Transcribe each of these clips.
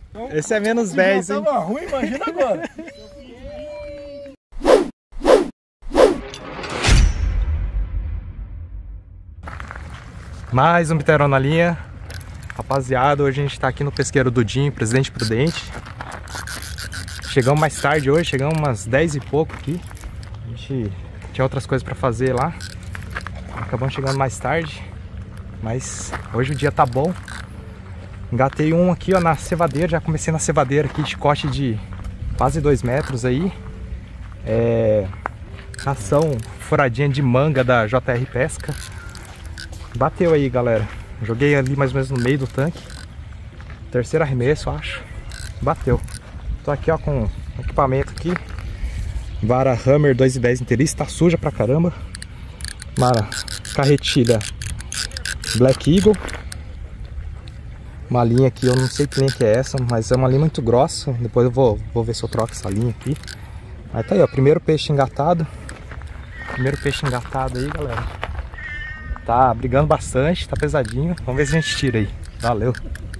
Esse é menos 10, hein? Tava ruim, imagina agora. Mais um biteirão na linha. Rapaziada, hoje a gente tá aqui no pesqueiro Dudinho, Presidente Prudente. Chegamos mais tarde hoje, chegamos umas 10 e pouco aqui. A gente tinha outras coisas pra fazer lá. Acabamos chegando mais tarde. Mas hoje o dia tá bom. Engatei um aqui, ó, na cevadeira. Já comecei na cevadeira aqui, chicote de quase 2 metros aí. Ração furadinha de manga da JR Pesca. Bateu aí, galera. Joguei ali mais ou menos no meio do tanque. Terceiro arremesso, acho. Bateu. Tô aqui, ó, com equipamento aqui. Vara Hammer 2,10 inteiriça. Tá suja pra caramba. Uma carretilha Black Eagle. Uma linha aqui, eu não sei que linha que é essa, mas é uma linha muito grossa. Depois eu vou ver se eu troco essa linha aqui. Aí tá aí, ó, primeiro peixe engatado. Primeiro peixe engatado aí, galera. Tá brigando bastante, tá pesadinho. Vamos ver se a gente tira aí. Valeu.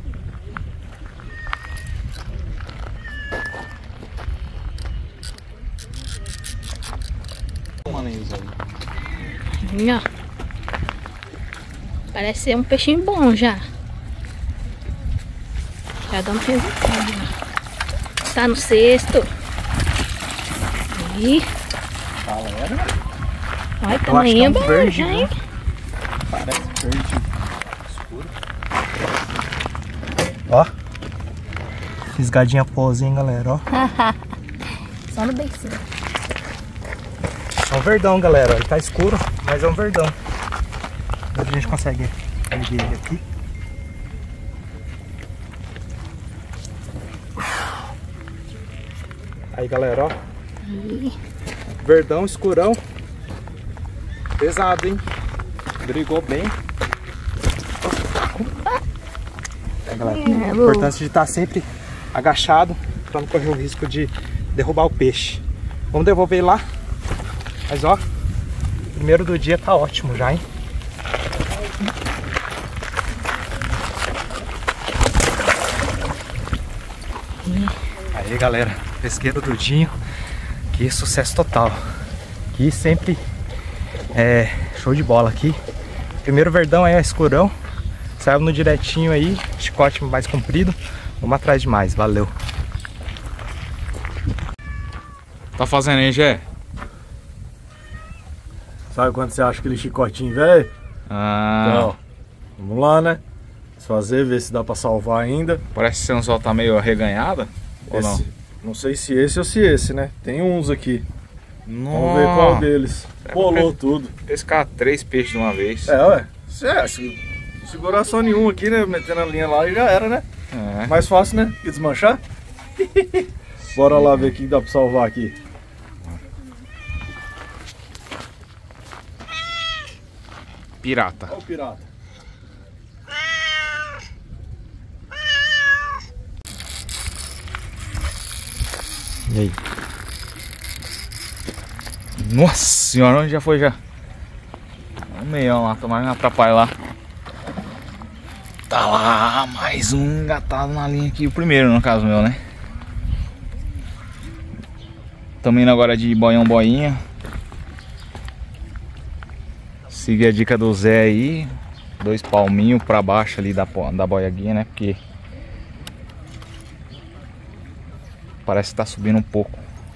Ó. Parece ser um peixinho bom já. Já dá um resultado, ó. Tá no cesto. Aí. Galera. Olha, tamanho é bom verde, já, hein? Parece verde escuro. Ó. Fisgadinha pose, hein, galera, ó. Só no beicinho. É um verdão, galera. Ele tá escuro, mas é um verdão. A gente consegue ver ele aqui. Aí, galera, ó. Aí. Verdão, escurão. Pesado, hein? Brigou bem. É, galera. A importância de estar sempre agachado para não correr o risco de derrubar o peixe. Vamos devolver ele lá. Mas ó, o primeiro do dia tá ótimo já, hein? Aí, galera, pesqueiro Dudinho. Que sucesso total. Aqui sempre é show de bola aqui. Primeiro verdão aí é escurão. Saiu no direitinho aí, chicote mais comprido. Vamos atrás de mais, valeu. Tá fazendo aí, Gé? Sabe quando você acha aquele chicotinho velho? Então, vamos lá, né? Fazer, ver se dá pra salvar ainda. Parece que o anzol tá meio arreganhada, ou não? Não sei se esse ou se esse, né? Tem uns aqui. Nossa. Vamos ver qual deles. Polou tudo. Pescar 3 peixes de uma vez. Ué. Se segurar só nenhum aqui, né? Metendo a linha lá e já era, né? É. Mais fácil, né? Que desmanchar. Bora lá ver o que dá pra salvar aqui. Pirata. Olha o pirata. E aí? Nossa senhora, onde já foi já? Um meião lá, tomara que não atrapalhe lá. Tá lá, mais um engatado na linha aqui, o primeiro no caso meu, né? Tamo indo agora de boião boinha. Seguir a dica do Zé aí. 2 palminhos pra baixo ali da boiaguinha, né? Porque parece que tá subindo um pouco.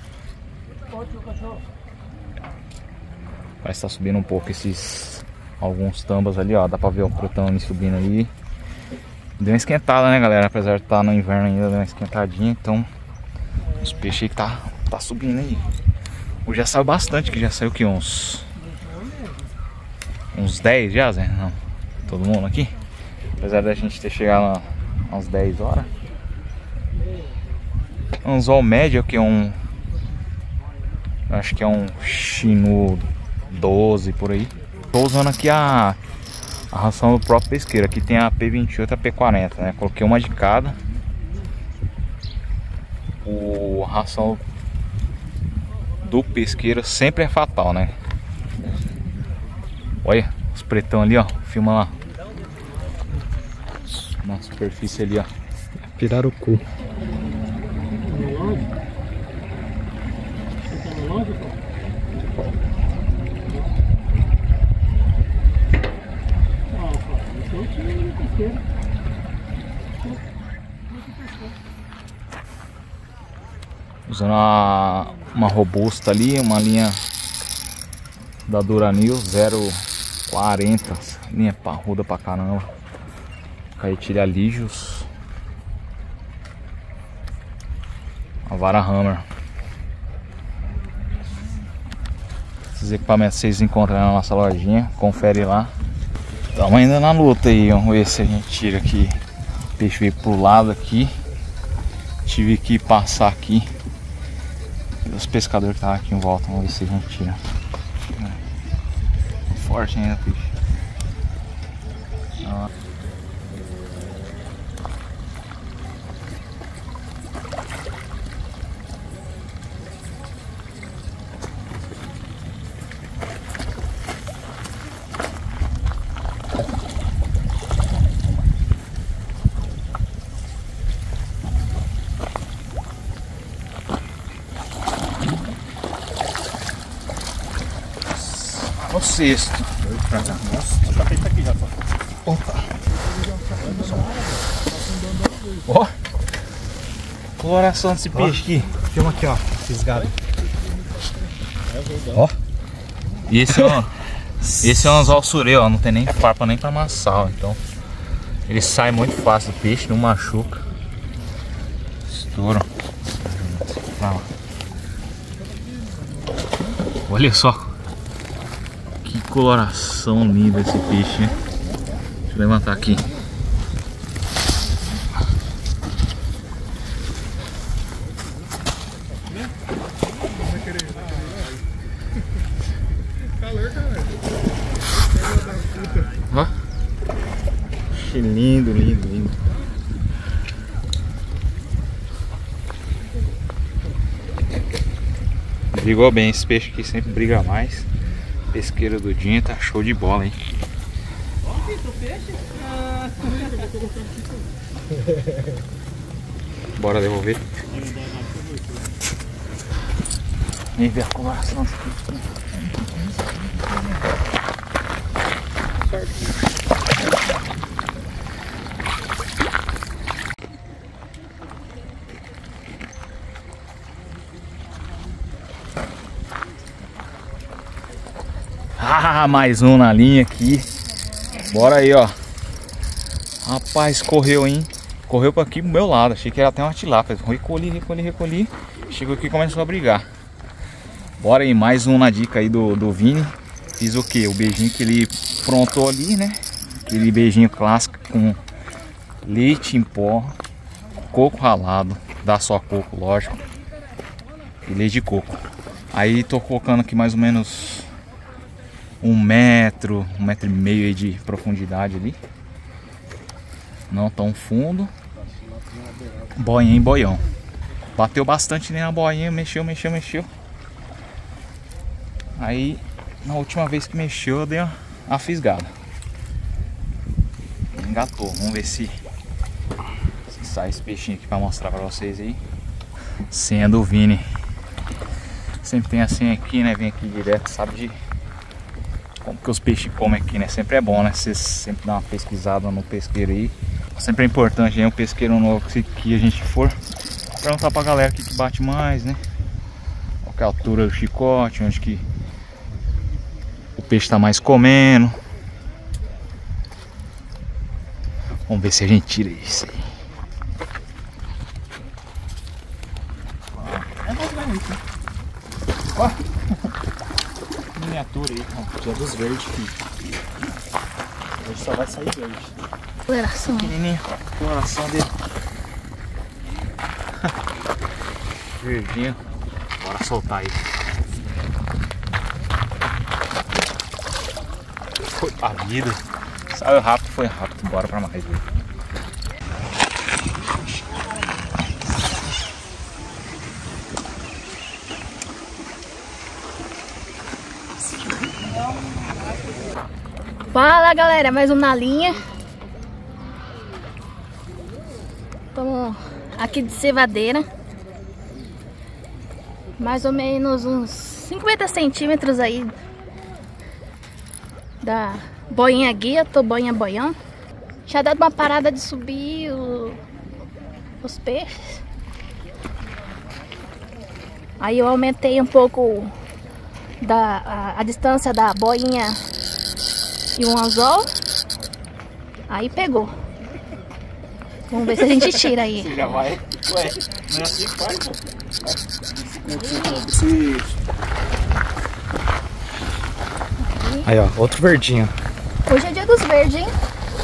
Parece que tá subindo um pouco esses... Alguns tambas ali, ó. Dá pra ver o protão subindo ali. Deu uma esquentada, né, galera? Apesar de estar no inverno ainda, deu uma esquentadinha. Então, os peixes aí que tá subindo aí. Hoje já saiu bastante, que já saiu aqui uns 10 já, Zé? Não. Todo mundo aqui? Apesar da gente ter chegado às 10 horas. Um anzol médio aqui, acho que é um Chinu 12 por aí. Tô usando aqui a ração do próprio pesqueiro. Aqui tem a P28 e a P40, né? Coloquei uma de cada. A ração do pesqueiro sempre é fatal, né? Olha os pretão ali, ó. Filma lá. Na superfície ali, ó. Pirarucu. Usando uma robusta ali, uma linha da Duranil 040, linha parruda pra caramba. Caetilha Lijos, a vara Hammer. Esses equipamentos vocês encontram na nossa lojinha, confere lá. Estamos ainda na luta aí, vamos ver se a gente tira aqui. O peixe veio pro lado aqui, tive que passar aqui. Os pescadores que estavam aqui em volta, vamos ver se a gente tira. Forte ainda, peixe. O sexto. Nossa, tá feito aqui já, só. Opa. Ó. Coloração desse peixe aqui. Filma aqui, ó. Fisgado. Ó. E esse é um anzol surê, ó. Não tem nem farpa nem pra amassar, ó. Então ele sai muito fácil do peixe, não machuca. Estouro. Olha só. Que coloração linda esse peixe, hein? Deixa eu levantar aqui. Ó. Que lindo, lindo, lindo. Brigou bem, esse peixe aqui sempre briga mais. Pesqueira do Dinho tá show de bola, hein? Bora devolver. Vem ver a coloração aqui. Ah, mais um na linha aqui. Bora aí, ó. Rapaz, correu, hein? Correu pra aqui pro meu lado. Achei que era até uma tilápia. Recolhi. Chegou aqui e começou a brigar. Bora aí, mais um na dica aí do Vini. Fiz o que? O beijinho que ele prontou ali, né? Aquele beijinho clássico com leite em pó, coco ralado. Dá só coco, lógico. E leite de coco. Aí tô colocando aqui mais ou menos 1 metro, 1,5 metro aí de profundidade ali. Não tão fundo. Boinha em boião. Bateu bastante na boinha, mexeu. Aí, na última vez que mexeu, eu dei uma fisgada. Engatou. Vamos ver se sai esse peixinho aqui pra mostrar pra vocês aí. Senha do Vini. Sempre tem a senha aqui, né? Vem aqui direto, sabe de como que os peixes comem aqui, né? Sempre é bom, né? Você sempre dá uma pesquisada no pesqueiro aí. Sempre é importante, né? Um pesqueiro novo que a gente for, perguntar pra galera o que bate mais, né? Qual que é a altura do chicote, onde que o peixe tá mais comendo. Vamos ver se a gente tira isso aí. Ó. Miniatura aí, ó. Dia dos verdes, filho. Hoje só vai sair verde. Coloração. Pequenininho, coloração dele. Verdinho. Bora soltar aí. Foi a vida. Saiu rápido, foi rápido. Bora pra mais, viu? Fala, galera, mais um na linha. Estamos aqui de cevadeira. Mais ou menos uns 50 centímetros aí da boinha guia, tô boinha boião. Tinha dado uma parada de subir os peixes. Aí eu aumentei um pouco a distância da boinha e um anzol. Aí pegou. Vamos ver se a gente tira aí. Você já vai? Ué, não é assim que faz, pô? Aí, ó, outro verdinho. Hoje é dia dos verdes, hein?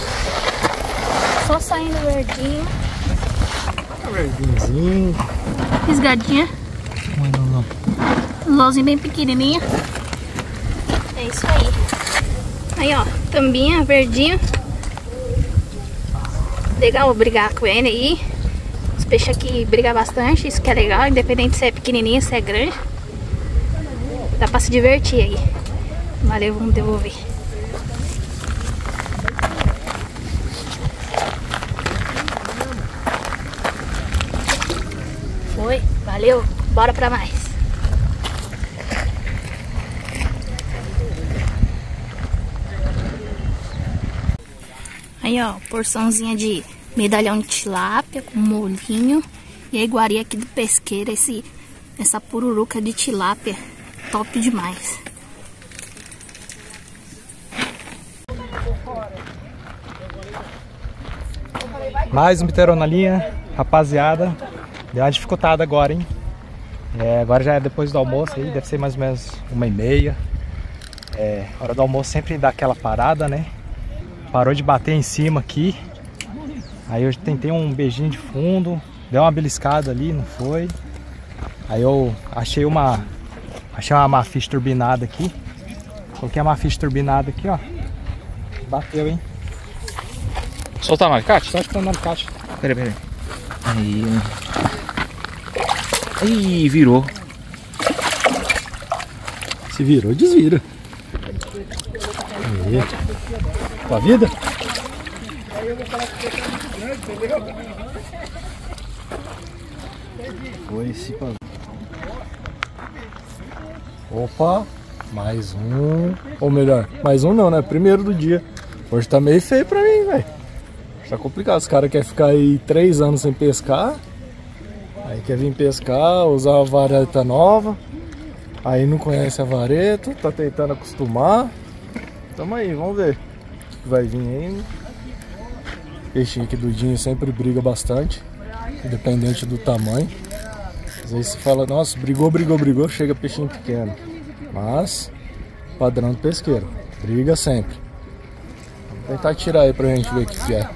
Só saindo verdinho. Verdinhozinho. Fisgadinha. Lozinho bem pequenininha. É isso aí. Aí, ó, tambinha, verdinho. Legal brigar com ele aí. Os peixes aqui brigam bastante, isso que é legal. Independente se é pequenininho, se é grande. Dá pra se divertir aí. Valeu, vamos devolver. Foi, valeu, bora pra mais. Aí, ó, porçãozinha de medalhão de tilápia com molhinho. E a iguaria aqui do pesqueiro, essa pururuca de tilápia, top demais. Mais um biteirão na linha, rapaziada. Deu uma dificultada agora, hein? Agora já é depois do almoço aí, deve ser mais ou menos 1h30. Hora do almoço sempre dá aquela parada, né? Parou de bater em cima aqui. Aí eu tentei um beijinho de fundo, deu uma beliscada ali, não foi. Aí eu achei uma mafiche turbinada aqui. Coloquei a mafiche turbinada aqui, ó. Bateu, hein? Soltar no alicate? Só que tá no alicate. Peraí. Aí. Ih, virou. Se virou, desvira. Aí. Tua vida? Foi esse. Opa, mais um. Ou melhor, mais um não, né? Primeiro do dia. Hoje tá meio feio pra mim, velho. Tá complicado. Os caras querem ficar aí 3 anos sem pescar. Aí quer vir pescar, usar uma vareta nova. Aí não conhece a vareta, tá tentando acostumar. Tamo aí, vamos ver o que vai vir aí. Peixinho aqui do Dinho sempre briga bastante, independente do tamanho. Às vezes você fala, nossa, brigou, chega peixinho pequeno. Mas, padrão do pesqueiro, briga sempre. Vamos tentar tirar aí pra gente ver o que é.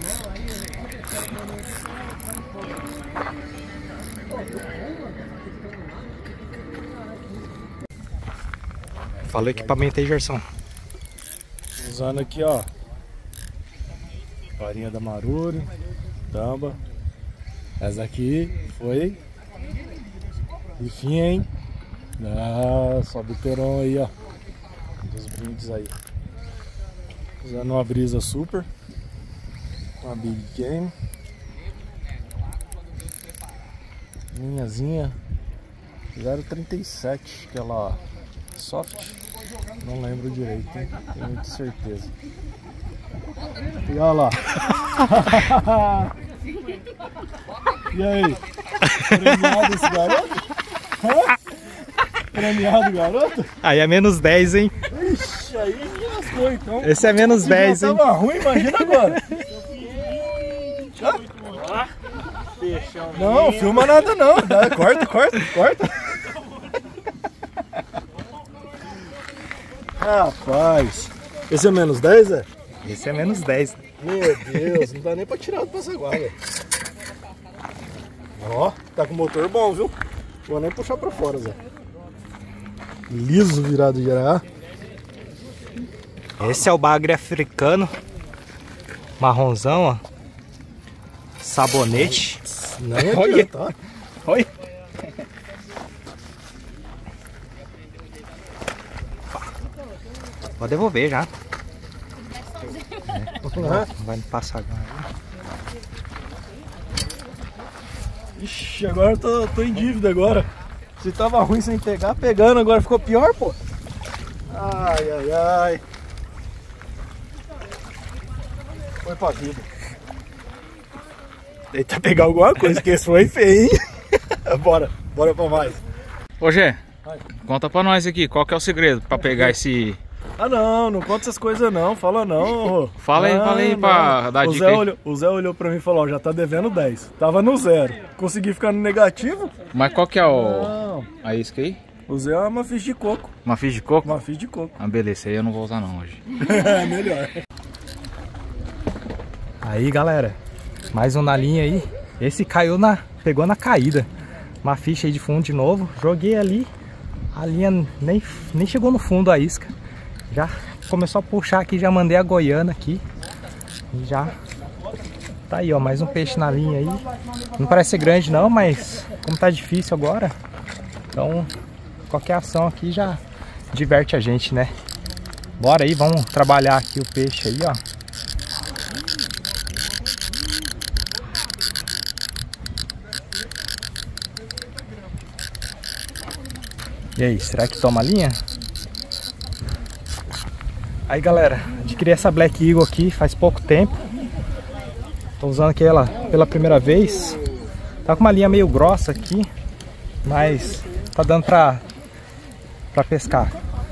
Fala o equipamento aí, Gerson. Usando aqui, ó, farinha da Maruri, tamba. Essa aqui foi bifinha, hein? Só biteirão aí, ó, dos brindes aí. Usando uma brisa super, uma Big Game, linhazinha 0,37, aquela soft, não lembro direito, hein? Tenho muita certeza. E olha lá. E aí? Premiado esse garoto? Premiado garoto? Aí é menos 10, hein? Ixi, aí me lascou então. Esse é menos 10, já hein? Tava ruim, imagina agora. Não, filma nada não. Corta. Rapaz, esse é menos 10, é? Esse é menos 10. Meu Deus, não dá nem pra tirar do passaguá, velho. Ó, tá com motor bom, viu? Vou nem puxar pra fora, Zé. Liso virado de ará. Esse é o bagre africano. Marronzão, ó. Sabonete. Nem Olha. adianta, ó. Olha. Vou devolver já. Não vai me passar agora. Ixi, agora eu tô em dívida agora. Se tava ruim sem pegar, pegando, agora ficou pior, pô. Ai. Foi pra vida. Tenta pegar alguma coisa, que esse foi feio, hein? Bora pra mais. Ô Gê, conta pra nós aqui, qual que é o segredo pra pegar esse... Ah não conta essas coisas não, fala não. Fala aí pra dar dica aí. O Zé olhou pra mim e falou, ó, já tá devendo 10. Tava no 0. Consegui ficar no negativo? Mas qual que é a isca aí? O Zé é uma ficha de coco. Uma ficha de coco? Uma ficha de coco. Ah, beleza, aí eu não vou usar não hoje. É melhor. Aí, galera, mais um na linha aí. Esse pegou na caída. Uma ficha aí de fundo de novo. Joguei ali. A linha nem chegou no fundo a isca. Já começou a puxar aqui, já mandei a goiana aqui. E já tá aí, ó, mais um peixe na linha aí. Não parece ser grande não, mas como tá difícil agora, então qualquer ação aqui já diverte a gente, né? Bora aí, vamos trabalhar aqui o peixe aí, ó. E aí, será que toma a linha? Aí, galera, adquiri essa Black Eagle aqui faz pouco tempo. Tô usando aqui ela pela primeira vez. Tá com uma linha meio grossa aqui, mas tá dando pra pescar.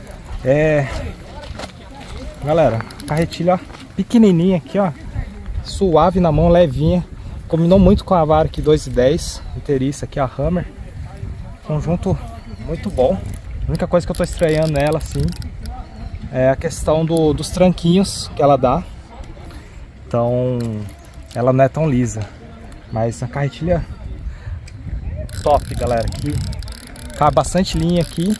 Galera, carretilha, ó, pequenininha aqui, ó. Suave na mão, levinha. Combinou muito com a vara aqui 2,10 inteiriça aqui, a Hammer. Conjunto muito bom. A única coisa que eu tô estranhando nela, assim, é a questão dos tranquinhos que ela dá. Então, ela não é tão lisa. Mas a carretilha top, galera. Aqui cabe bastante linha aqui.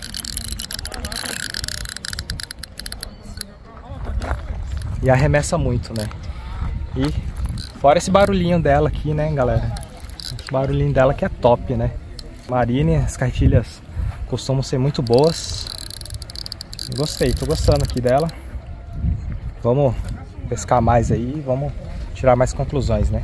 E arremessa muito, né? E fora esse barulhinho dela aqui, né, galera? Esse barulhinho dela que é top, né? Marine, as carretilhas costumam ser muito boas. Gostei, tô gostando aqui dela. Vamos pescar mais aí, vamos tirar mais conclusões, né?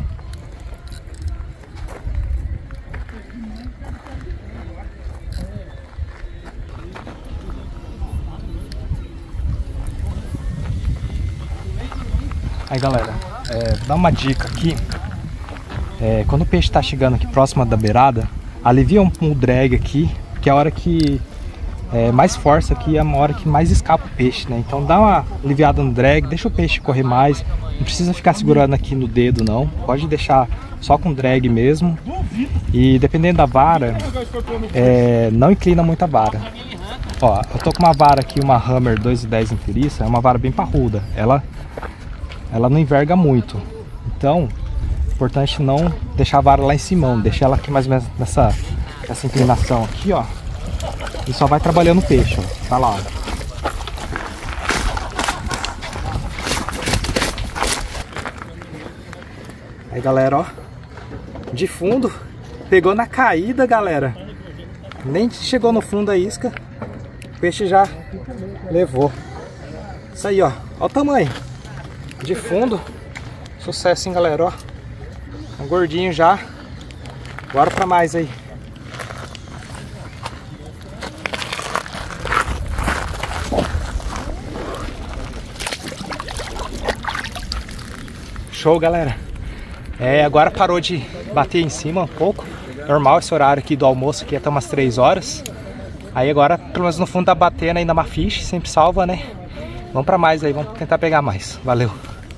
Aí, galera, vou dar uma dica aqui. Quando o peixe tá chegando aqui próximo da beirada, alivia o drag aqui, que é a hora que mais força aqui, é a hora que mais escapa o peixe, né? Então dá uma aliviada no drag, deixa o peixe correr mais. Não precisa ficar segurando aqui no dedo, não. Pode deixar só com drag mesmo. E dependendo da vara, não inclina muito a vara. Ó, eu tô com uma vara aqui, uma Hammer 2,10 inteiriça, é uma vara bem parruda. Ela não enverga muito. Então, é importante não deixar a vara lá em cima, deixar ela aqui mais ou menos nessa inclinação aqui, ó. E só vai trabalhando o peixe, ó. Tá lá, ó. Aí, galera, ó. De fundo. Pegou na caída, galera. Nem chegou no fundo a isca. O peixe já levou. Isso aí, ó. Ó o tamanho. De fundo. Sucesso, hein, galera, ó. Um gordinho já. Bora pra mais aí. Show, galera. Agora parou de bater em cima um pouco. Normal esse horário aqui do almoço aqui até umas 3 horas. Aí agora, pelo menos no fundo tá batendo ainda uma ficha, sempre salva, né? Vamos pra mais aí, vamos tentar pegar mais. Valeu.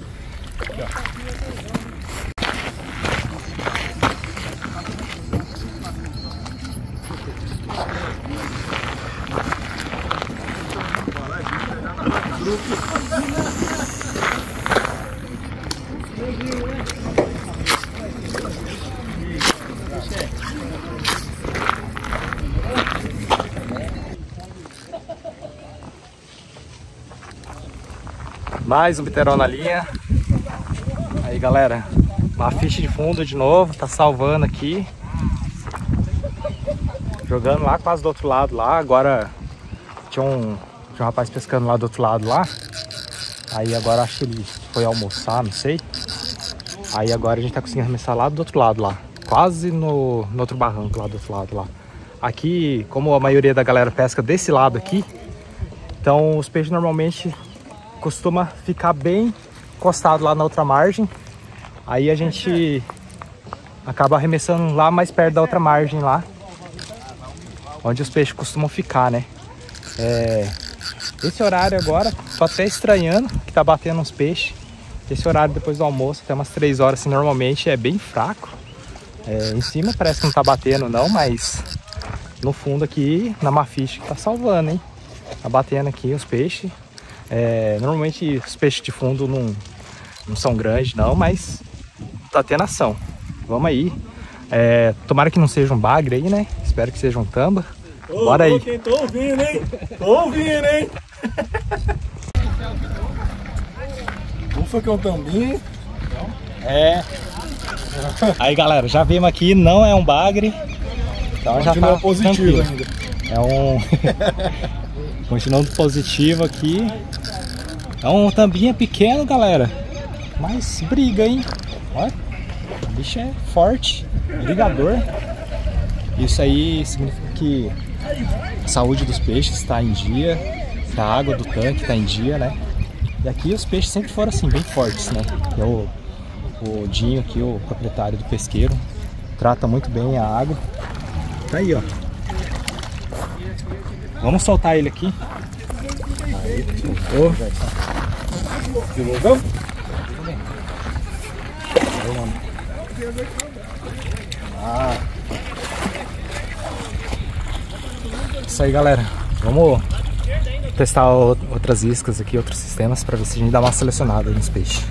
Mais um biterol na linha. Aí, galera, uma ficha de fundo de novo, tá salvando aqui. Jogando lá quase do outro lado lá. Agora tinha um rapaz pescando lá do outro lado lá. Aí agora acho que ele foi almoçar, não sei. Aí agora a gente tá conseguindo arremessar lá do outro lado lá. Quase no outro barranco lá do outro lado lá. Aqui, como a maioria da galera pesca desse lado aqui, então os peixes normalmente costuma ficar bem encostado lá na outra margem. Aí a gente acaba arremessando lá mais perto da outra margem lá, onde os peixes costumam ficar, né? Esse horário agora, tô até estranhando que tá batendo uns peixes. Esse horário depois do almoço, até umas 3 horas, assim, normalmente é bem fraco. Em cima parece que não tá batendo não, mas no fundo aqui, na Mafish, que tá salvando, hein? Tá batendo aqui os peixes. Normalmente os peixes de fundo não são grandes não, mas tá tendo ação. Vamos aí. Tomara que não seja um bagre aí, né? Espero que seja um tamba. Bora aí. Tô ouvindo, hein? Tô ouvindo, hein? Ufa, que é um tambinho. Aí, galera, já vimos aqui, não é um bagre. Então já tá positivo tranquilo. Ainda. Continuando positivo aqui. É um tambinha pequeno, galera. Mas briga, hein? Olha. O bicho é forte. Brigador. Isso aí significa que a saúde dos peixes está em dia. Que a água do tanque está em dia, né? E aqui os peixes sempre foram assim, bem fortes, né? O Dinho aqui, o proprietário do pesqueiro, trata muito bem a água. Tá aí, ó. Vamos soltar ele aqui. Aí, soltou. Divulgamos? Isso aí, galera. Vamos testar outras iscas aqui, outros sistemas, para ver se a gente dá uma selecionada nos peixes.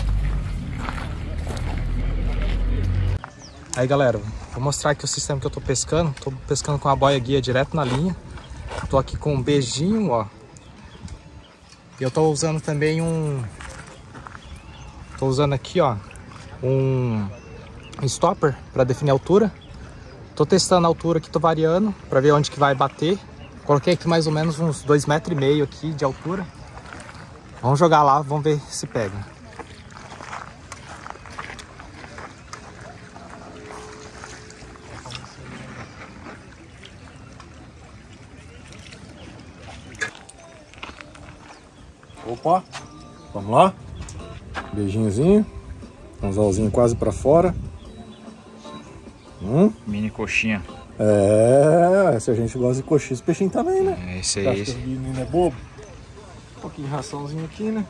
Aí, galera, vou mostrar aqui o sistema que eu tô pescando. Tô pescando com a boia guia direto na linha. Tô aqui com um beijinho, ó. E eu tô usando também tô usando aqui, ó, um stopper para definir a altura. Tô testando a altura aqui, tô variando para ver onde que vai bater. Coloquei aqui mais ou menos uns 2,5 metros aqui de altura. Vamos jogar lá, vamos ver se pega. Opa, vamos lá. Beijinhozinho. Anzolzinho quase pra fora. Mini coxinha. Se a gente gosta de coxinha, esse peixinho também, né? Esse aí. Acho que o menino é bobo. Um pouquinho de raçãozinho aqui, né?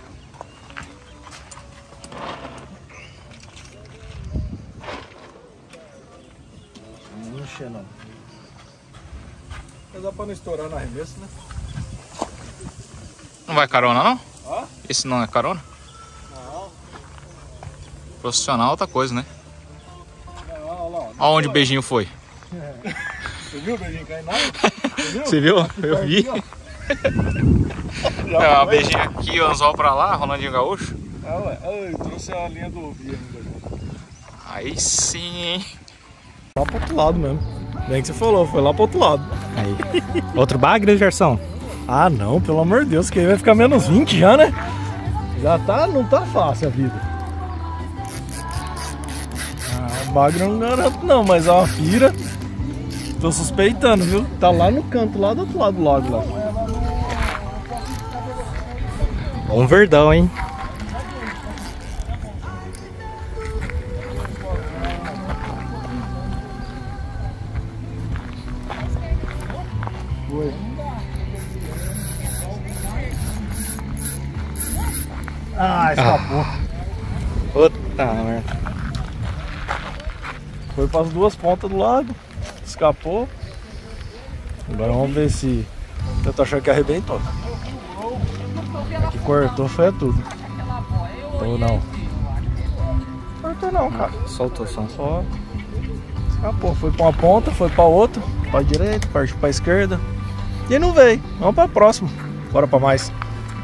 Não encher não. Mas dá pra não estourar no arremesso, né? Não vai carona, não? Hã? Esse não é carona? Não. Profissional é outra coisa, né? Olha lá. Olha onde o beijinho foi. Você viu o beijinho caindo na água? Você viu? Eu vi. O beijinho aqui, o anzol pra lá, Ronaldinho Gaúcho. Ué. Ai, trouxe a linha do ouvido ainda. Aí sim, hein? Lá pro outro lado mesmo. Bem que você falou, foi lá pro outro lado. Aí. Outro bagre, Gerson? Ah não, pelo amor de Deus, que aí vai ficar menos 20 já, né? Já tá, não tá fácil a vida. Bagre eu não garanto não, mas é uma pira. Tô suspeitando, viu? Tá lá no canto, lá do outro lado do lago lá. Um verdão, hein? Foi. Escapou. Puta merda. Foi para as duas pontas do lago. Escapou. Agora vamos ver se... Eu tô achando que arrebentou. Que cortou foi tudo. Ou não? Cortou não, cara. Soltou só. Só escapou. Foi para uma ponta, foi para outra. Para direita, partiu para esquerda. E não veio. Vamos para a próxima. Bora para mais.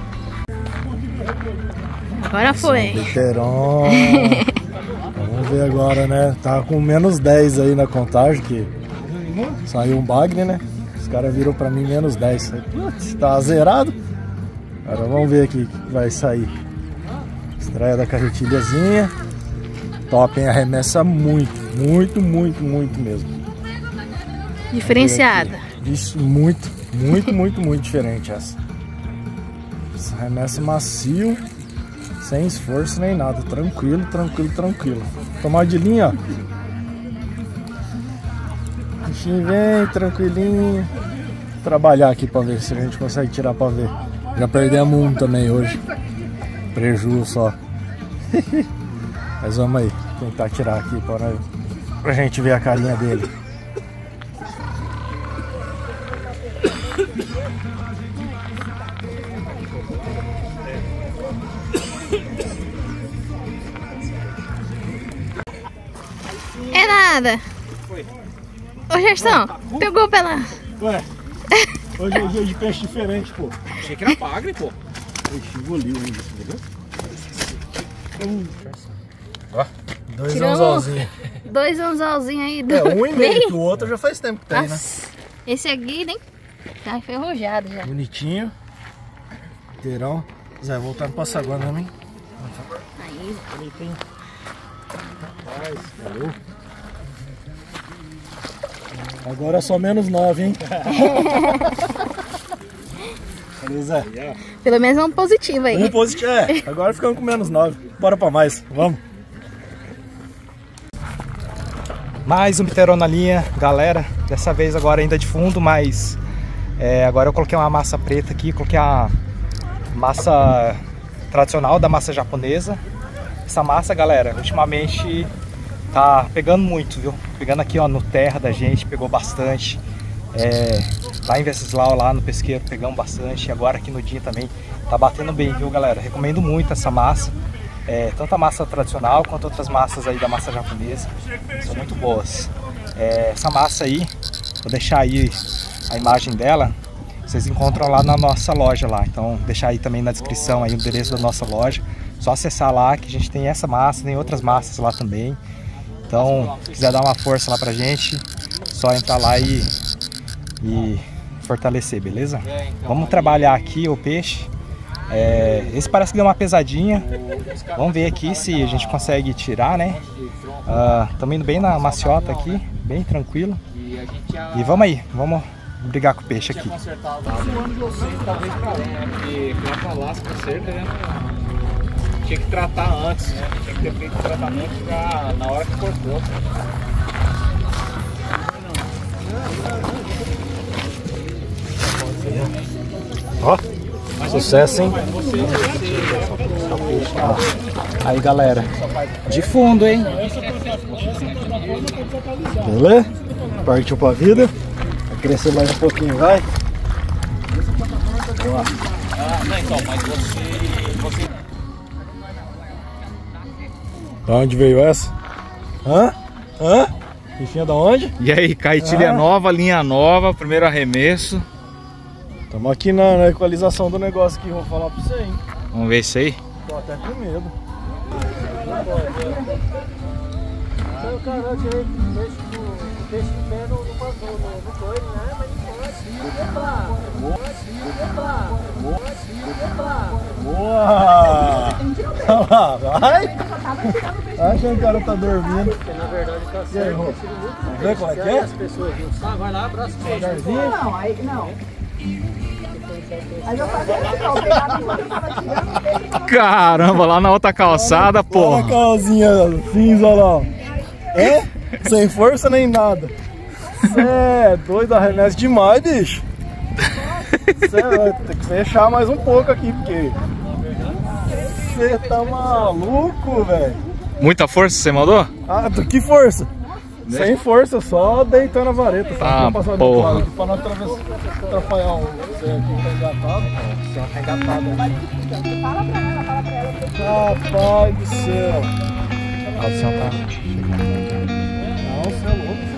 Agora foi. Veterano. Vamos ver agora, né? Tá com menos 10 aí na contagem, que saiu um bagre, né? Os caras viram pra mim menos 10. Putz, tá zerado. Agora vamos ver aqui o que vai sair. Estreia da carretilhazinha. Top, hein? Arremessa muito mesmo. Diferenciada. Isso, muito diferente essa. Arremessa macio. Sem esforço nem nada, tranquilo, tranquilo, tranquilo. Tomar de linha, ó. O bichinho vem tranquilinho. Trabalhar aqui pra ver se a gente consegue tirar pra ver. Já perdemos um também hoje. Prejuízo só. Mas vamos aí, tentar tirar aqui pra gente ver a carinha dele. É nada. Ô, Gerson, pegou pela... Ué, hoje é dia de peixe diferente, pô. Achei que era bagre, pô. Peixe engoliu ainda, entendeu? Dois Tiramos anzolzinhos. 2 anzolzinhos aí. Um e meio, que o outro já faz tempo que tem, né? Esse aqui nem tá enferrujado já. Bonitinho. Inteirão. Zé, voltando pra Saguana também. Aí. Bonitinho. Rapaz, valeu. Agora é só menos 9, hein? Valeu, Zé. Pelo menos é um positivo aí. Um positivo, agora ficamos com menos 9. Bora pra mais, vamos. Mais um piterô na linha, galera. Dessa vez agora ainda de fundo, mas agora eu coloquei uma massa preta aqui, coloquei a massa tradicional da massa japonesa. Essa massa, galera, ultimamente tá pegando muito, viu? Pegando aqui, ó, no terra da gente, pegou bastante. Lá em Venceslau, lá no pesqueiro, pegamos bastante. E agora aqui no dia também tá batendo bem, viu, galera? Recomendo muito essa massa. Tanto a massa tradicional quanto outras massas aí da massa japonesa. São muito boas. Essa massa aí, vou deixar aí a imagem dela. Vocês encontram lá na nossa loja lá. Então, vou deixar aí também na descrição aí o endereço da nossa loja. Só acessar lá que a gente tem essa massa, tem outras massas lá também. Então, se quiser dar uma força lá pra gente, só entrar lá e fortalecer, beleza? Vamos trabalhar aqui o peixe. Esse parece que deu uma pesadinha. Vamos ver aqui se a gente consegue tirar, né? Estamos indo bem na maciota aqui, bem tranquilo. E vamos aí, vamos brigar com o peixe aqui. Tinha que tratar antes, tinha que ter feito o tratamento na hora que cortou. Ó, sucesso, hein? Aí, galera, de fundo, hein? Beleza? Partiu pra vida. Vai crescer mais um pouquinho, vai. Boa. Não, então, mas você... Da onde veio essa? Hã? Enfim, da onde? E aí, caitilha nova, linha nova, primeiro arremesso. Estamos aqui na equalização do negócio aqui, vou falar pra você, hein? Vamos ver isso aí? Tô até com medo. O cara direito, o peixe de pé não passou, não foi, né? Mas boa! Vai! Acha que o cara tá dormindo. Porque na verdade tá certo. Vamos ver qual é que é? As pessoas não vai lá, abraça o peixe. Não, aí não. Aí eu fazia assim, ó, pegava enquanto eu tava tirando. Caramba, lá na outra calçada, pô. Olha a calzinha cinza lá. Sem força nem nada. Cê é doido, arremessa demais, bicho. Cê vai ter que fechar mais um pouco aqui, porque você tá maluco, velho. Muita força você mandou? Que força? Sem força, só deitando a vareta. Tá, passar do outro lado aqui pra não atrapalhar o você aqui tá engatado. Você tá engatado. Fala pra ela. Rapaz do céu. O senhor tá chegando. Não, você é louco.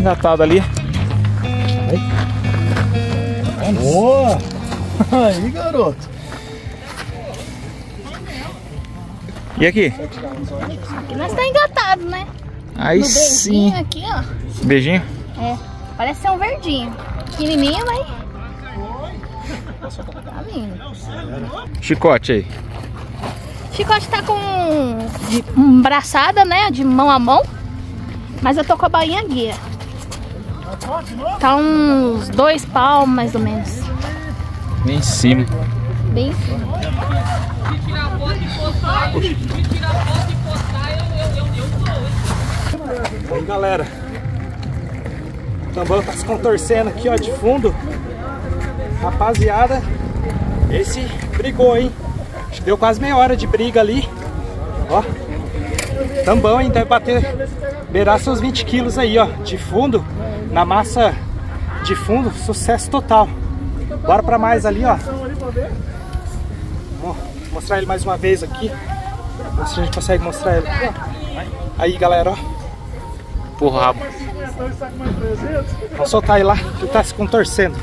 engatado ali. Boa! Aí, garoto. E aqui? Aqui nós tá engatado, né? Aí No sim. beijinho aqui, ó. Beijinho? É, parece ser um verdinho. Pequenininho, mas... Tá lindo. Chicote aí. Chicote tá com braçada, né? De mão a mão. Mas eu tô com a bainha guia. Tá uns 2 palmos, mais ou menos. Bem em cima. Bem em cima. Aí, galera. O tambão tá se contorcendo aqui, ó, de fundo. Rapaziada, esse brigou, hein? Acho que deu quase meia hora de briga ali. Ó. Tambão, hein? Deve bater, beirar seus 20 quilos aí, ó. De fundo, na massa de fundo, sucesso total. Bora pra mais ali, ó. Vou mostrar ele mais uma vez aqui. Ver se a gente consegue mostrar ele. Aí, galera, ó. Por rabo. Vamos soltar ele lá, que ele tá se contorcendo.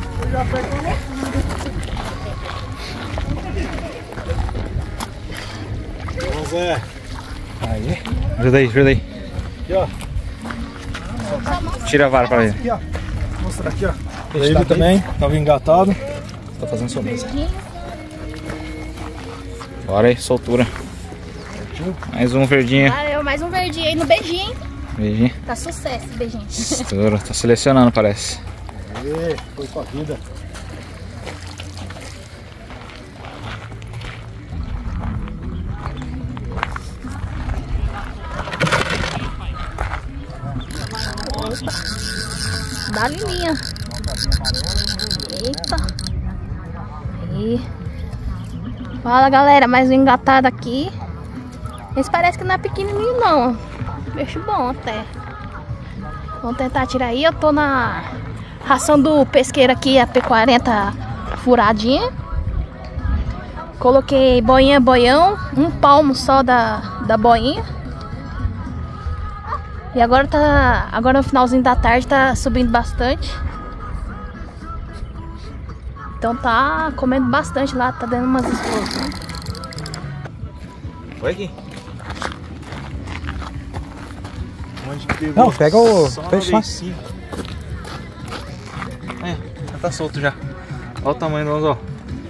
Vamos ver. Aí. Ajuda aí, ajuda aí. Aqui, ó. Tira a vara pra ele. Aqui, ó. Vou mostrar aqui, ó. Ele também, tava engatado. Tá fazendo sua mesa. Bora aí, soltura. Mais um verdinho. Valeu, mais um verdinho aí no beijinho, hein? Beijinho. Tá sucesso esse beijinho. Estoura. Tá selecionando, parece. Aê, foi com a vida. Dá linha. Eita. Aí. Fala, galera, mais um engatado aqui. Esse parece que não é pequenininho, não. Peixe bom até. Vamos tentar tirar aí. Eu tô na ração do pesqueiro aqui, a P40 furadinha. Coloquei boinha, boião. Um palmo só da boinha. E agora no finalzinho da tarde tá subindo bastante. Então tá comendo bastante lá, tá dando umas explosões. Foi aqui. Não, pega o peixe lá. É, já tá solto já. Olha o tamanho do anzol.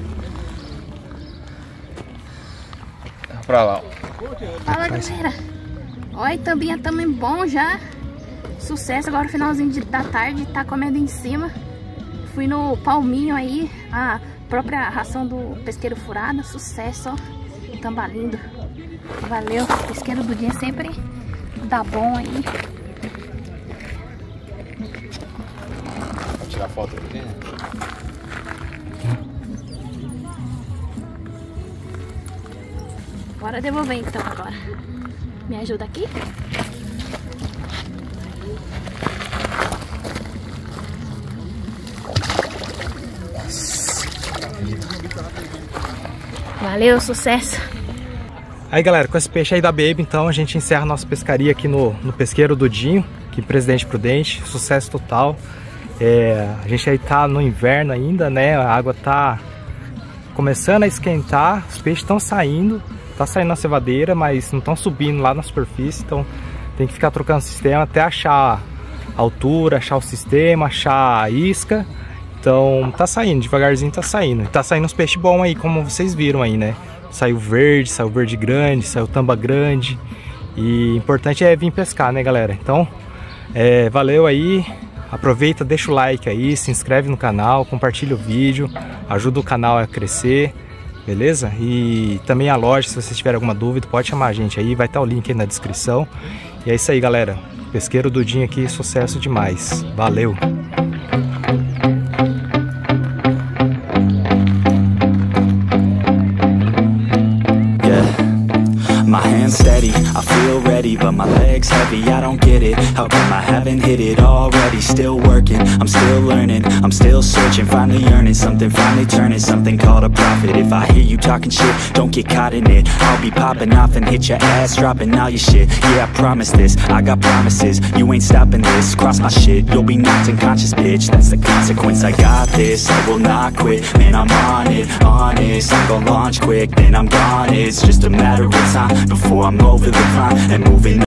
Pra lá, ó. Fala, galera. Olha, também é tamanho bom já. Sucesso, agora no finalzinho da tarde, tá comendo em cima. Fui no palminho aí, a própria ração do pesqueiro furado. Sucesso, ó. Tamba lindo. Valeu, pesqueiro do dia sempre dá bom aí. Vou tirar foto aqui, né? Bora devolver então agora. Me ajuda aqui? Valeu, sucesso! Aí, galera, com esse peixe aí da Baby, então a gente encerra a nossa pescaria aqui no pesqueiro do Dinho, aqui em Presidente Prudente. Sucesso total. A gente aí tá no inverno ainda, né? A água tá começando a esquentar, os peixes estão saindo. Tá saindo na cevadeira, mas não estão subindo lá na superfície, então tem que ficar trocando o sistema até achar a altura, achar o sistema, achar a isca. Então tá saindo, devagarzinho tá saindo. E tá saindo uns peixes bons aí, como vocês viram aí, né? Saiu verde grande, saiu tamba grande. E o importante é vir pescar, né, galera? Então, valeu aí. Aproveita, deixa o like aí, se inscreve no canal, compartilha o vídeo, ajuda o canal a crescer. Beleza? E também a loja, se vocês tiverem alguma dúvida, pode chamar a gente aí, vai estar o link aí na descrição. E é isso aí, galera. Pesqueiro do Dinho aqui, sucesso demais. Valeu! My hands steady, I feel ready, but my legs heavy, I don't get it. How come I haven't hit it already? Still working, I'm still learning, I'm still searching, finally earning something, finally turning something called a profit. If I hear you talking shit, don't get caught in it. I'll be popping off and hit your ass, dropping all your shit. Yeah, I promise this, I got promises. You ain't stopping this, cross my shit, you'll be knocked unconscious, bitch. That's the consequence, I got this, I will not quit. Man, I'm on it, honest. I'm gon' launch quick, then I'm gone. It's just a matter of time before I'm over the climb and moving